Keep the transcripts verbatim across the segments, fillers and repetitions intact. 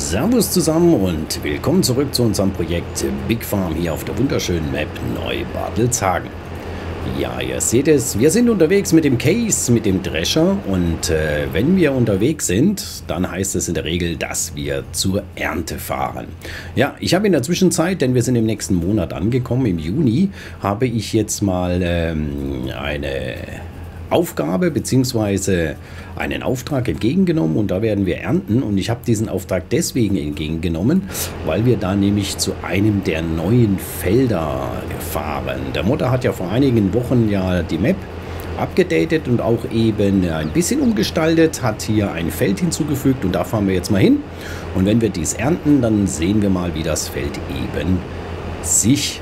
Servus zusammen und willkommen zurück zu unserem Projekt Big Farm hier auf der wunderschönen Map Neubadelshagen. Ja, ihr seht es, wir sind unterwegs mit dem Case, mit dem Drescher und äh, wenn wir unterwegs sind, dann heißt es in der Regel, dass wir zur Ernte fahren. Ja, ich habe in der Zwischenzeit, denn wir sind im nächsten Monat angekommen, im Juni, habe ich jetzt mal ähm, eine Aufgabe bzw. einen Auftrag entgegengenommen und da werden wir ernten und ich habe diesen Auftrag deswegen entgegengenommen, weil wir da nämlich zu einem der neuen Felder fahren. Der Modder hat ja vor einigen Wochen ja die Map abgedatet und auch eben ein bisschen umgestaltet, hat hier ein Feld hinzugefügt und da fahren wir jetzt mal hin und wenn wir dies ernten, dann sehen wir mal, wie das Feld eben sich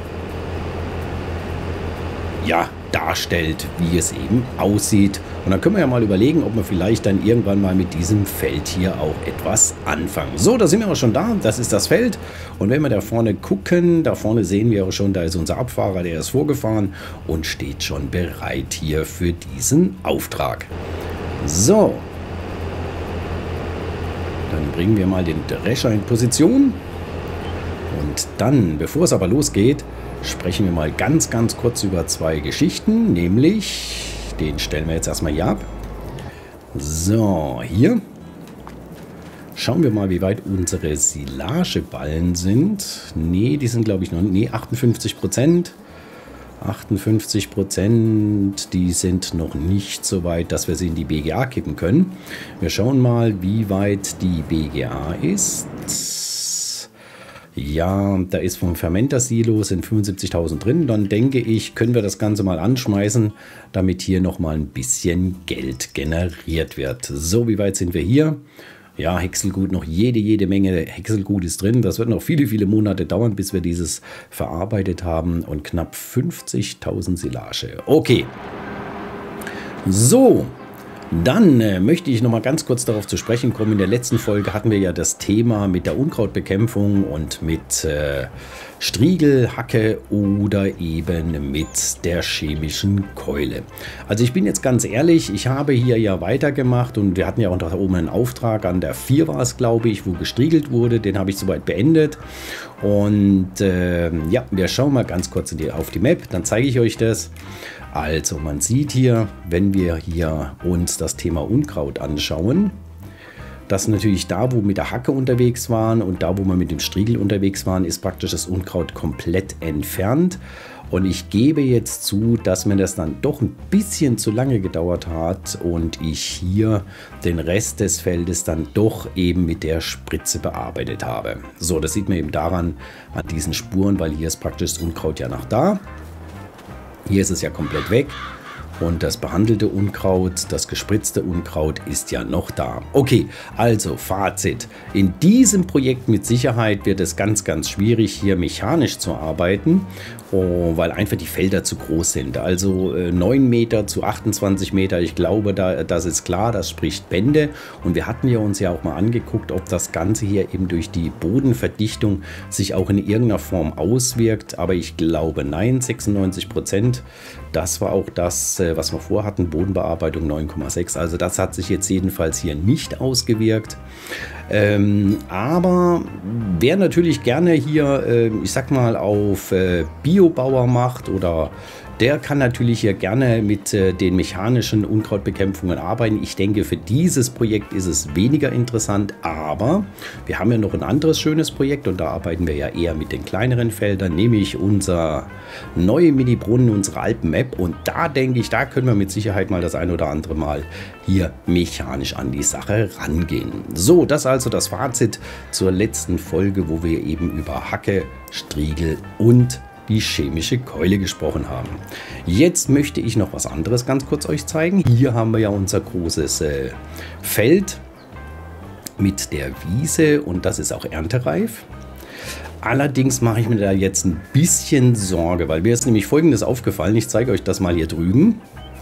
ja darstellt, wie es eben aussieht. Und dann können wir ja mal überlegen, ob wir vielleicht dann irgendwann mal mit diesem Feld hier auch etwas anfangen. So, da sind wir auch schon da. Das ist das Feld. Und wenn wir da vorne gucken, da vorne sehen wir auch schon, da ist unser Abfahrer, der ist vorgefahren und steht schon bereit hier für diesen Auftrag. So. Dann bringen wir mal den Drescher in Position. Und dann, bevor es aber losgeht, sprechen wir mal ganz, ganz kurz über zwei Geschichten, nämlich, den stellen wir jetzt erstmal hier ab. So, hier schauen wir mal, wie weit unsere Silageballen sind. Ne, die sind glaube ich noch, nee, achtundfünfzig Prozent. achtundfünfzig Prozent, die sind noch nicht so weit, dass wir sie in die B G A kippen können. Wir schauen mal, wie weit die B G A ist. Ja, da ist vom Fermenter-Silo sind fünfundsiebzigtausend drin. Dann denke ich, können wir das Ganze mal anschmeißen, damit hier nochmal ein bisschen Geld generiert wird. So, wie weit sind wir hier? Ja, Häckselgut, noch jede, jede Menge Häckselgut ist drin. Das wird noch viele, viele Monate dauern, bis wir dieses verarbeitet haben. Und knapp fünfzigtausend Silage. Okay. So. Dann äh, möchte ich noch mal ganz kurz darauf zu sprechen kommen. In der letzten Folge hatten wir ja das Thema mit der Unkrautbekämpfung und mit äh, Striegel, Hacke oder eben mit der chemischen Keule. Also ich bin jetzt ganz ehrlich, ich habe hier ja weitergemacht und wir hatten ja auch da oben einen Auftrag, an der vier war es glaube ich, wo gestriegelt wurde. Den habe ich soweit beendet. Und äh, ja, wir schauen mal ganz kurz in die, auf die Map, dann zeige ich euch das. Also man sieht hier, wenn wir hier uns das Thema Unkraut anschauen, dass natürlich da, wo wir mit der Hacke unterwegs waren und da, wo wir mit dem Striegel unterwegs waren, ist praktisch das Unkraut komplett entfernt. Und ich gebe jetzt zu, dass mir das dann doch ein bisschen zu lange gedauert hat und ich hier den Rest des Feldes dann doch eben mit der Spritze bearbeitet habe. So, das sieht man eben daran, an diesen Spuren, weil hier ist praktisch das Unkraut ja noch da. Hier ist es ja komplett weg und das behandelte Unkraut, das gespritzte Unkraut ist ja noch da. Okay, also Fazit. In diesem Projekt mit Sicherheit wird es ganz, ganz schwierig, hier mechanisch zu arbeiten, oh, weil einfach die Felder zu groß sind. Also äh, neun Meter zu achtundzwanzig Meter, ich glaube, da, das ist klar, das spricht Bände. Und wir hatten ja uns ja auch mal angeguckt, ob das Ganze hier eben durch die Bodenverdichtung sich auch in irgendeiner Form auswirkt. Aber ich glaube nein, sechsundneunzig Prozent. Das war auch das, was wir vorhatten, Bodenbearbeitung neun Komma sechs. Also das hat sich jetzt jedenfalls hier nicht ausgewirkt. Ähm, aber wer natürlich gerne hier, äh, ich sag mal, auf äh, Biobauer macht oder der kann natürlich hier gerne mit äh, den mechanischen Unkrautbekämpfungen arbeiten. Ich denke, für dieses Projekt ist es weniger interessant, aber wir haben ja noch ein anderes schönes Projekt und da arbeiten wir ja eher mit den kleineren Feldern, nämlich unser neue Mini-Brunnen, unsere Alpen-Map und da denke ich, da können wir mit Sicherheit mal das ein oder andere Mal hier mechanisch an die Sache rangehen. So, das ist also das Fazit zur letzten Folge, wo wir eben über Hacke, Striegel und die chemische Keule gesprochen haben. Jetzt möchte ich noch was anderes ganz kurz euch zeigen. Hier haben wir ja unser großes äh, Feld mit der Wiese und das ist auch erntereif. Allerdings mache ich mir da jetzt ein bisschen Sorge, weil mir ist nämlich Folgendes aufgefallen. Ich zeige euch das mal hier drüben.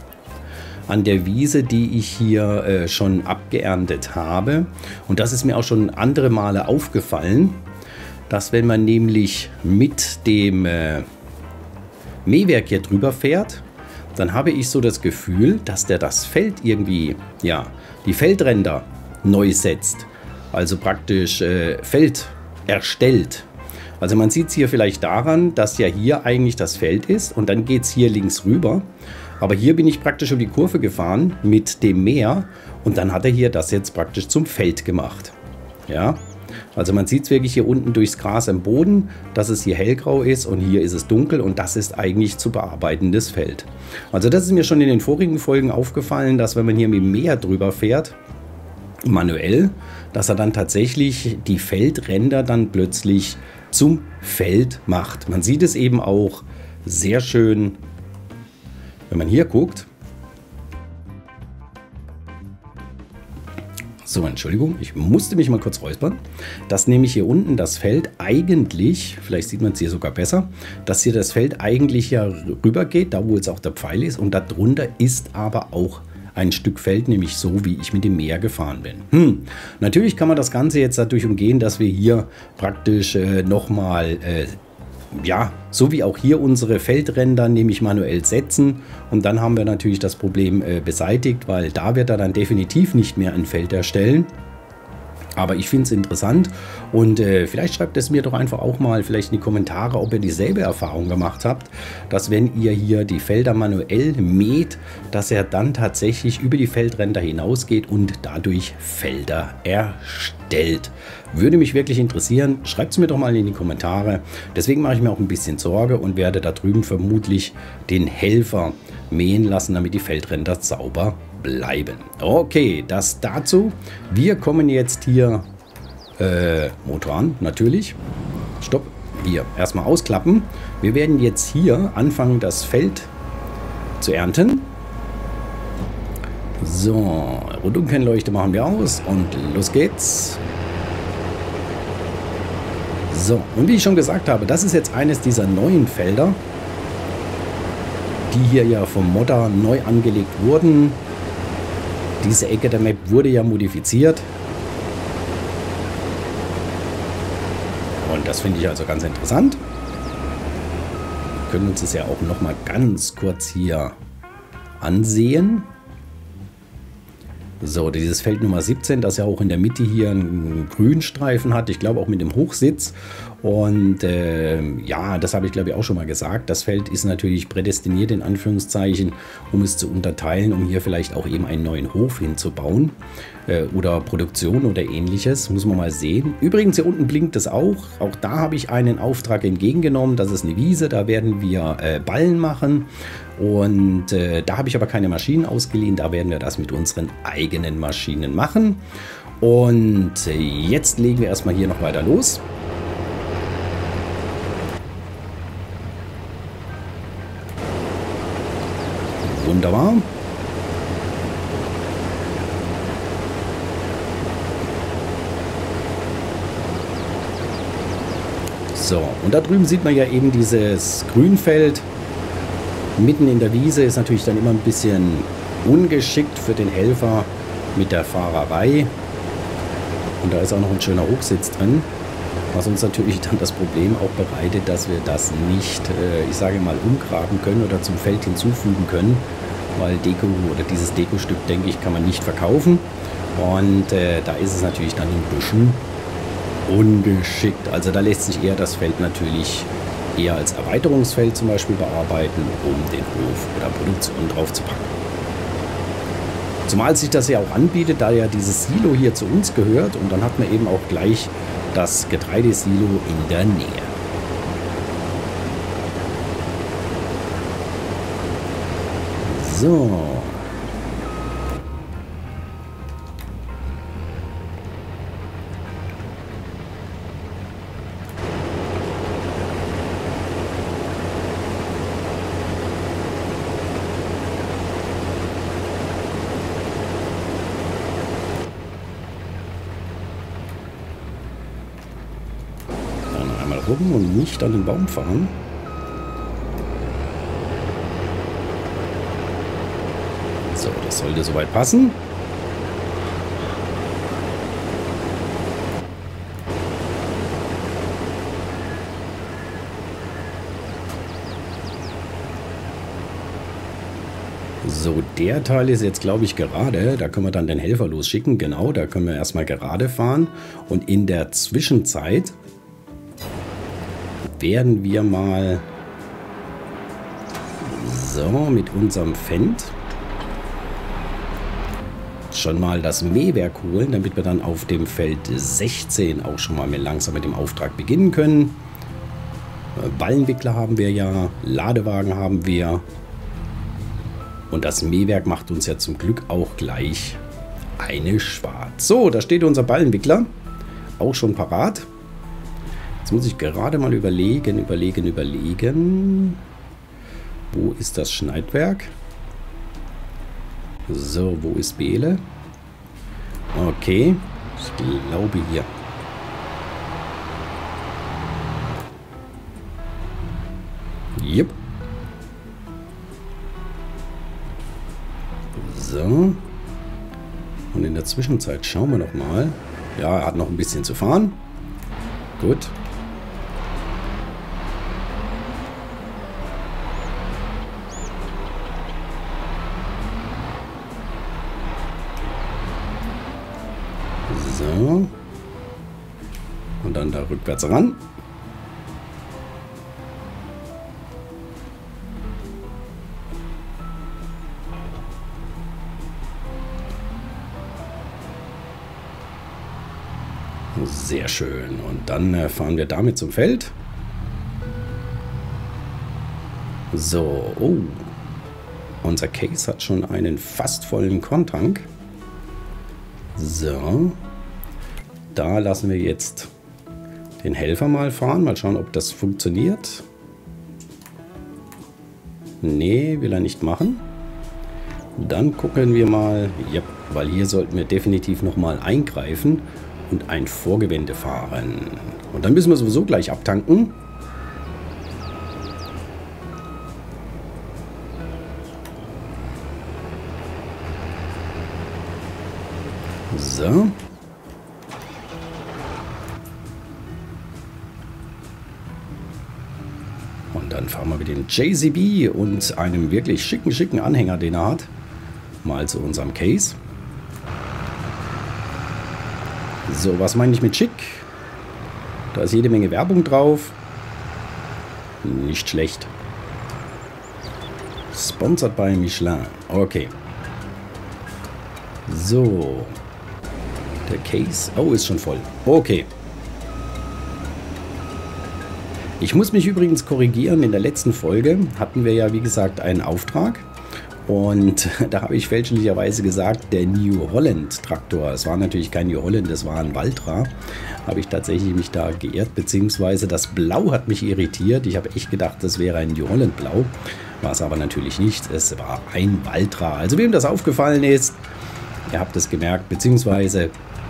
An der Wiese, die ich hier äh, schon abgeerntet habe. Und das ist mir auch schon andere Male aufgefallen, dass wenn man nämlich mit dem äh, Mähwerk hier drüber fährt, dann habe ich so das Gefühl, dass der das Feld irgendwie, ja, die Feldränder neu setzt. also praktisch äh, Feld erstellt. Also man sieht es hier vielleicht daran, dass ja hier eigentlich das Feld ist und dann geht es hier links rüber. Aber hier bin ich praktisch um die Kurve gefahren mit dem Mäher und dann hat er hier das jetzt praktisch zum Feld gemacht. Ja, also man sieht es wirklich hier unten durchs Gras am Boden, dass es hier hellgrau ist und hier ist es dunkel und das ist eigentlich zu bearbeitendes Feld. Also das ist mir schon in den vorigen Folgen aufgefallen, dass wenn man hier mit dem Mäher drüber fährt, manuell, dass er dann tatsächlich die Feldränder dann plötzlich zum Feld macht. Man sieht es eben auch sehr schön, wenn man hier guckt. So, Entschuldigung, ich musste mich mal kurz räuspern, dass nämlich hier unten das Feld eigentlich, vielleicht sieht man es hier sogar besser, dass hier das Feld eigentlich ja rüber geht, da wo jetzt auch der Pfeil ist und darunter ist aber auch ein Stück Feld, nämlich so, wie ich mit dem Mäher gefahren bin. Hm. Natürlich kann man das Ganze jetzt dadurch umgehen, dass wir hier praktisch äh, nochmal, äh, ja, so wie auch hier unsere Feldränder nämlich manuell setzen und dann haben wir natürlich das Problem äh, beseitigt, weil da wird er dann definitiv nicht mehr ein Feld erstellen. Aber ich finde es interessant und äh, vielleicht schreibt es mir doch einfach auch mal vielleicht in die Kommentare, ob ihr dieselbe Erfahrung gemacht habt, dass wenn ihr hier die Felder manuell mäht, dass er dann tatsächlich über die Feldränder hinausgeht und dadurch Felder erstellt. Würde mich wirklich interessieren, schreibt es mir doch mal in die Kommentare. Deswegen mache ich mir auch ein bisschen Sorge und werde da drüben vermutlich den Helfer mähen lassen, damit die Feldränder sauber bleiben. Okay, das dazu. Wir kommen jetzt hier äh, Motor an, natürlich. Stopp. Hier, erstmal ausklappen. Wir werden jetzt hier anfangen, das Feld zu ernten. So, Rundumkennleuchte machen wir aus und los geht's. So, und wie ich schon gesagt habe, das ist jetzt eines dieser neuen Felder, die hier ja vom Modder neu angelegt wurden. Diese Ecke der Map wurde ja modifiziert. Und das finde ich also ganz interessant. Wir können uns das ja auch noch mal ganz kurz hier ansehen. So, dieses Feld Nummer siebzehn, das ja auch in der Mitte hier einen Grünstreifen hat. Ich glaube auch mit dem Hochsitz. Und äh, ja, das habe ich glaube ich auch schon mal gesagt. Das Feld ist natürlich prädestiniert in Anführungszeichen, um es zu unterteilen, um hier vielleicht auch eben einen neuen Hof hinzubauen. Äh, oder Produktion oder ähnliches. Muss man mal sehen. Übrigens hier unten blinkt es auch. Auch da habe ich einen Auftrag entgegengenommen. Das ist eine Wiese, da werden wir äh, Ballen machen. Und äh, da habe ich aber keine Maschinen ausgeliehen, da werden wir das mit unseren eigenen Maschinen machen. Und äh, jetzt legen wir erstmal hier noch weiter los. Wunderbar. So, und da drüben sieht man ja eben dieses Grünfeld. Mitten in der Wiese ist natürlich dann immer ein bisschen ungeschickt für den Helfer mit der Fahrerei. Und da ist auch noch ein schöner Hochsitz drin, was uns natürlich dann das Problem auch bereitet, dass wir das nicht, äh, ich sage mal, umgraben können oder zum Feld hinzufügen können, weil Deko oder dieses Dekostück, denke ich, kann man nicht verkaufen. Und äh, da ist es natürlich dann ein bisschen ungeschickt. Also da lässt sich eher das Feld natürlich eher als Erweiterungsfeld zum Beispiel bearbeiten, um den Hof oder Produktion drauf zu packen. Zumal sich das ja auch anbietet, da ja dieses Silo hier zu uns gehört und dann hat man eben auch gleich das Getreidesilo in der Nähe. So. Rum und nicht an den Baum fahren. So, das sollte soweit passen. So, der Teil ist jetzt, glaube ich, gerade. Da können wir dann den Helfer losschicken. Genau, da können wir erstmal gerade fahren. Und in der Zwischenzeit werden wir mal so mit unserem Fendt schon mal das Mähwerk holen, damit wir dann auf dem Feld sechzehn auch schon mal langsam mit dem Auftrag beginnen können. Ballenwickler haben wir ja, Ladewagen haben wir. Und das Mähwerk macht uns ja zum Glück auch gleich eine Schwarz. So, da steht unser Ballenwickler. Auch schon parat. Jetzt muss ich gerade mal überlegen, überlegen, überlegen. Wo ist das Schneidwerk? So, wo ist Behle? Okay, ich glaube hier. Jupp. So. Und in der Zwischenzeit schauen wir noch mal. Ja, er hat noch ein bisschen zu fahren. Gut. So. Und dann da rückwärts ran. Sehr schön. Und dann äh, fahren wir damit zum Feld. So. Oh. Unser Case hat schon einen fast vollen Korntank. So. Da lassen wir jetzt den Helfer mal fahren. Mal schauen, ob das funktioniert. Nee, will er nicht machen. Dann gucken wir mal. Ja, weil hier sollten wir definitiv nochmal eingreifen und ein Vorgewende fahren. Und dann müssen wir sowieso gleich abtanken. So. Und dann fahren wir mit dem J C B und einem wirklich schicken, schicken Anhänger, den er hat, mal zu unserem Case. So, was meine ich mit schick? Da ist jede Menge Werbung drauf. Nicht schlecht. Sponsored by Michelin. Okay. So. Der Case. Oh, ist schon voll. Okay. Ich muss mich übrigens korrigieren. In der letzten Folge hatten wir ja, wie gesagt, einen Auftrag. Und da habe ich fälschlicherweise gesagt, der New Holland Traktor. Es war natürlich kein New Holland, das war ein Valtra. Habe ich tatsächlich mich da geirrt, beziehungsweise das Blau hat mich irritiert. Ich habe echt gedacht, das wäre ein New Holland Blau. War es aber natürlich nicht. Es war ein Valtra. Also wem das aufgefallen ist, ihr habt es gemerkt, beziehungsweise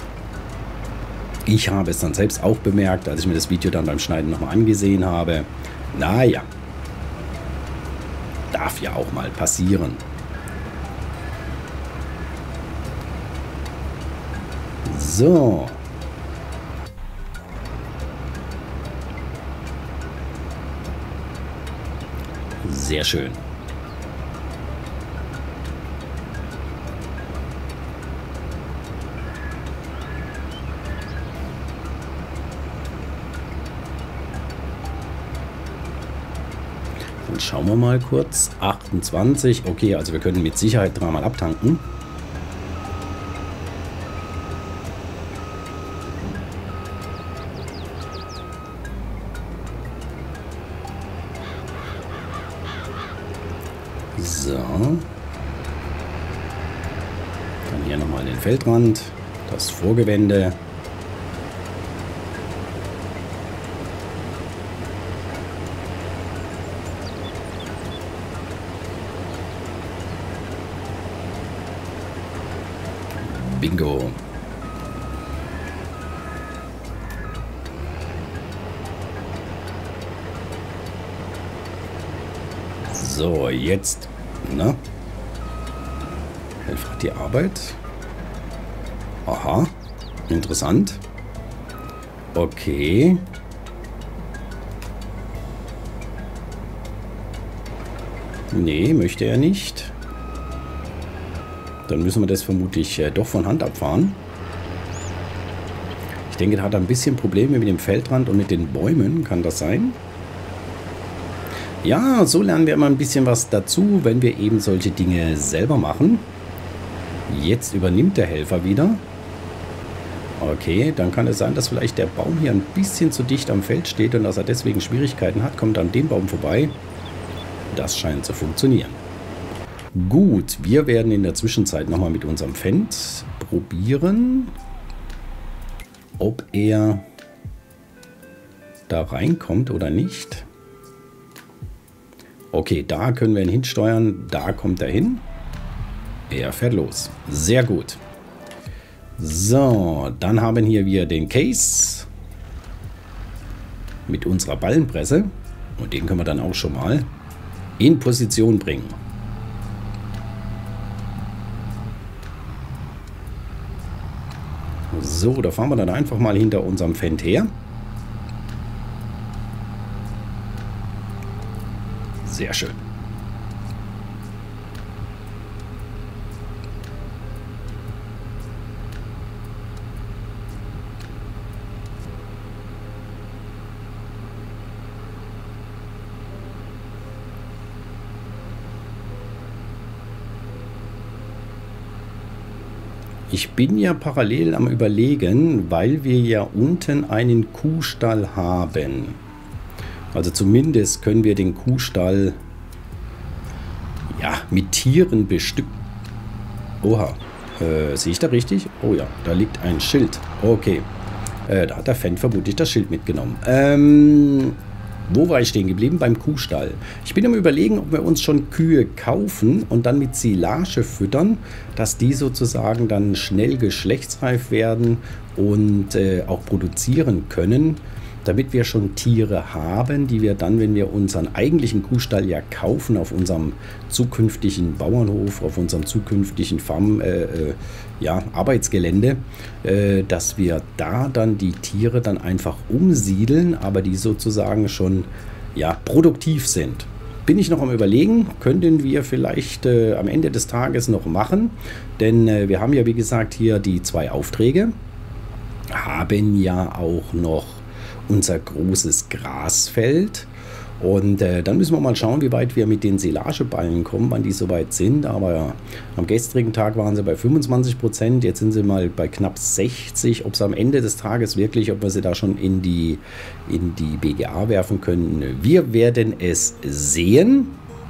ich habe es dann selbst auch bemerkt, als ich mir das Video dann beim Schneiden nochmal angesehen habe. Naja. Darf ja auch mal passieren. So. Sehr schön. Dann schauen wir mal kurz. achtundzwanzig. Okay, also wir können mit Sicherheit dreimal abtanken. So. Dann hier nochmal den Feldrand. Das Vorgewende. Bingo. So, jetzt. Na? Helfer hat die Arbeit. Aha. Interessant. Okay. Nee, möchte er nicht. Dann müssen wir das vermutlich äh, doch von Hand abfahren. Ich denke, da hat er ein bisschen Probleme mit dem Feldrand und mit den Bäumen. Kann das sein? Ja, so lernen wir immer ein bisschen was dazu, wenn wir eben solche Dinge selber machen. Jetzt übernimmt der Helfer wieder. Okay, dann kann es sein, dass vielleicht der Baum hier ein bisschen zu dicht am Feld steht und dass er deswegen Schwierigkeiten hat. Kommt an dem Baum vorbei. Das scheint zu funktionieren. Gut, wir werden in der Zwischenzeit nochmal mit unserem Fendt probieren, ob er da reinkommt oder nicht. Okay, da können wir ihn hinsteuern. Da kommt er hin. Er fährt los. Sehr gut. So, dann haben hier wir den Case mit unserer Ballenpresse. Und den können wir dann auch schon mal in Position bringen. So, da fahren wir dann einfach mal hinter unserem Fendt her. Sehr schön. Ich bin ja parallel am Überlegen, weil wir ja unten einen Kuhstall haben. Also zumindest können wir den Kuhstall ja, mit Tieren bestücken. Oha, äh, sehe ich da richtig? Oh ja, da liegt ein Schild. Okay, äh, da hat der Fendt vermutlich das Schild mitgenommen. Ähm... Wo war ich stehen geblieben? Beim Kuhstall. Ich bin am Überlegen, ob wir uns schon Kühe kaufen und dann mit Silage füttern, dass die sozusagen dann schnell geschlechtsreif werden und äh, auch produzieren können, damit wir schon Tiere haben, die wir dann, wenn wir unseren eigentlichen Kuhstall ja kaufen, auf unserem zukünftigen Bauernhof, auf unserem zukünftigen Farm, äh, äh, ja, Arbeitsgelände, äh, dass wir da dann die Tiere dann einfach umsiedeln, aber die sozusagen schon ja, produktiv sind. Bin ich noch am Überlegen, könnten wir vielleicht äh, am Ende des Tages noch machen, denn äh, wir haben ja wie gesagt hier die zwei Aufträge, haben ja auch noch unser großes Grasfeld und äh, dann müssen wir mal schauen, wie weit wir mit den Silageballen kommen, wann die soweit sind, aber ja, am gestrigen Tag waren sie bei fünfundzwanzig Prozent, jetzt sind sie mal bei knapp sechzig, ob sie am Ende des Tages wirklich, ob wir sie da schon in die, in die B G A werfen können, wir werden es sehen.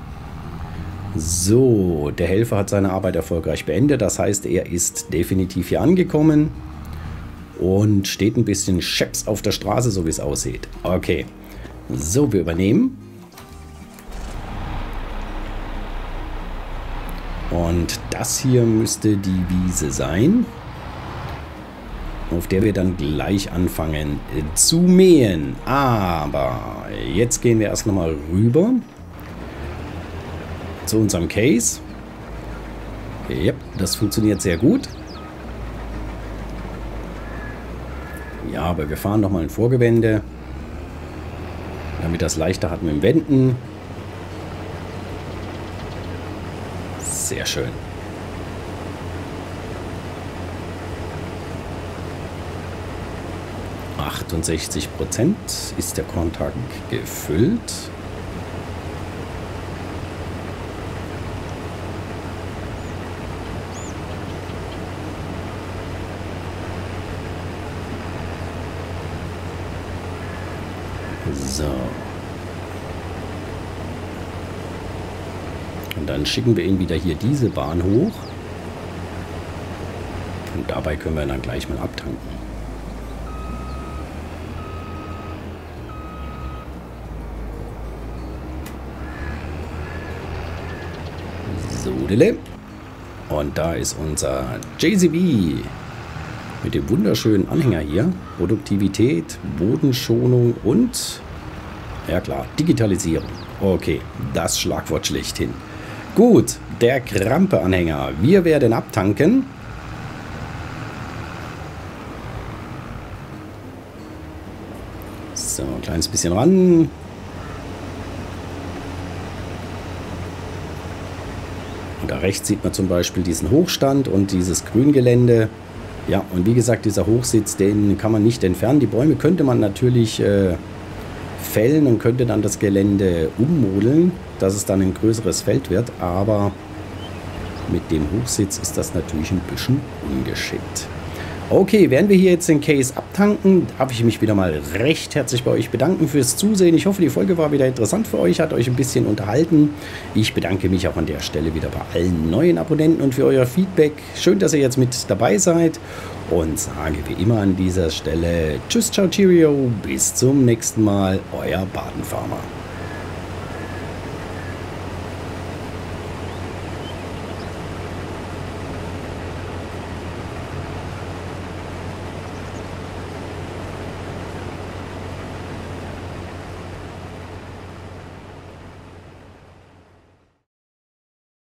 So, der Helfer hat seine Arbeit erfolgreich beendet, das heißt, er ist definitiv hier angekommen. Und steht ein bisschen scheps auf der Straße, so wie es aussieht. Okay, so, wir übernehmen. Und das hier müsste die Wiese sein, auf der wir dann gleich anfangen zu mähen. Aber jetzt gehen wir erst nochmal rüber zu unserem Case. Ja, das funktioniert sehr gut. Ja, aber wir fahren nochmal ein Vorgewende, damit das leichter hat mit dem Wenden. Sehr schön. achtundsechzig Prozent ist der Korntank gefüllt. So. Und dann schicken wir ihn wieder hier diese Bahn hoch. Und dabei können wir dann gleich mal abtanken. So, dille. Und da ist unser J C B mit dem wunderschönen Anhänger hier. Produktivität, Bodenschonung und, ja klar, Digitalisierung. Okay, das Schlagwort schlechthin. Gut, der Krampe-Anhänger. Wir werden abtanken. So, ein kleines bisschen ran. Und Da rechts sieht man zum Beispiel diesen Hochstand und dieses Grüngelände. Ja, und wie gesagt, dieser Hochsitz, den kann man nicht entfernen. Die Bäume könnte man natürlich äh, fällen und könnte dann das Gelände ummodeln, dass es dann ein größeres Feld wird. Aber mit dem Hochsitz ist das natürlich ein bisschen ungeschickt. Okay, während wir hier jetzt den Case abtanken, darf ich mich wieder mal recht herzlich bei euch bedanken fürs Zusehen. Ich hoffe, die Folge war wieder interessant für euch, hat euch ein bisschen unterhalten. Ich bedanke mich auch an der Stelle wieder bei allen neuen Abonnenten und für euer Feedback. Schön, dass ihr jetzt mit dabei seid und sage wie immer an dieser Stelle Tschüss, ciao, cheerio, bis zum nächsten Mal, euer Badenfarmer.